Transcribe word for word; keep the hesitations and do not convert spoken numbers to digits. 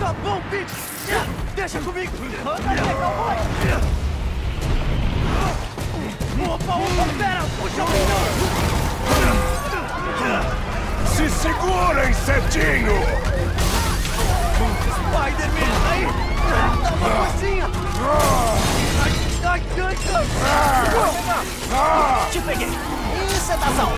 Tá bom, Pete! Deixa comigo! Anda, cowboy! Opa, opa, pera! Puxa o Se segura, insetinho! Spider-Man, aí! Dá uma coisinha! Ai, ai, ai, ai! Te peguei! Isso é da salva!